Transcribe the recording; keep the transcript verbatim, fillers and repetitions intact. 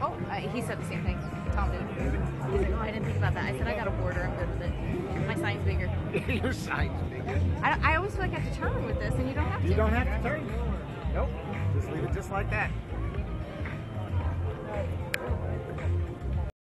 Oh, uh, he said the same thing. Tom did. He's like, oh, I didn't think about that. I said, I got a border. I'm good with it. My sign's bigger. Your sign's bigger. I, I always feel like I have to turn with this, and you don't have to. You don't have to turn. Nope. Just leave it just like that.